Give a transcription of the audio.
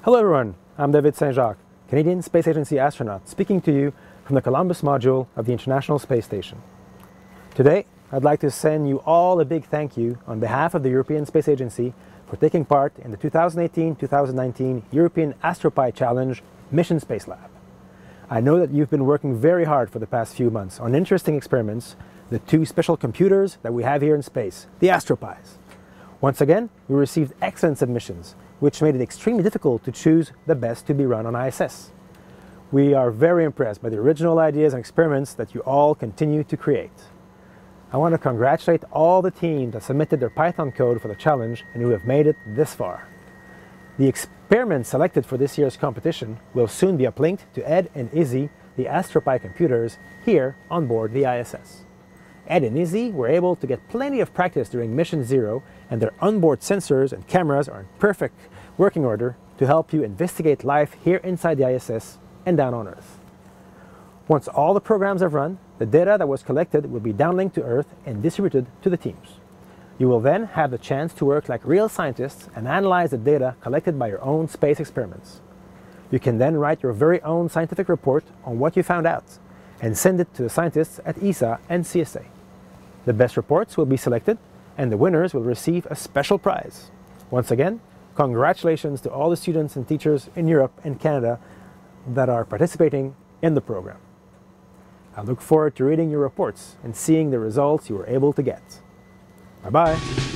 Hello everyone, I'm David Saint-Jacques, Canadian Space Agency astronaut, speaking to you from the Columbus module of the International Space Station. Today, I'd like to send you all a big thank you on behalf of the European Space Agency for taking part in the 2018-2019 European AstroPie Challenge Mission Space Lab. I know that you've been working very hard for the past few months on interesting experiments, the two special computers that we have here in space, the AstroPies. Once again, we received excellent submissions, which made it extremely difficult to choose the best to be run on ISS. We are very impressed by the original ideas and experiments that you all continue to create. I want to congratulate all the teams that submitted their Python code for the challenge and who have made it this far. The experiments selected for this year's competition will soon be uplinked to Ed and Izzy, the AstroPie computers, here on board the ISS. Ed and Izzy were able to get plenty of practice during Mission 0, and their onboard sensors and cameras are in perfect working order to help you investigate life here inside the ISS and down on Earth. Once all the programs have run, the data that was collected will be downlinked to Earth and distributed to the teams. You will then have the chance to work like real scientists and analyze the data collected by your own space experiments. You can then write your very own scientific report on what you found out and send it to the scientists at ESA and CSA. The best reports will be selected, and the winners will receive a special prize. Once again, congratulations to all the students and teachers in Europe and Canada that are participating in the program. I look forward to reading your reports and seeing the results you were able to get. Bye-bye.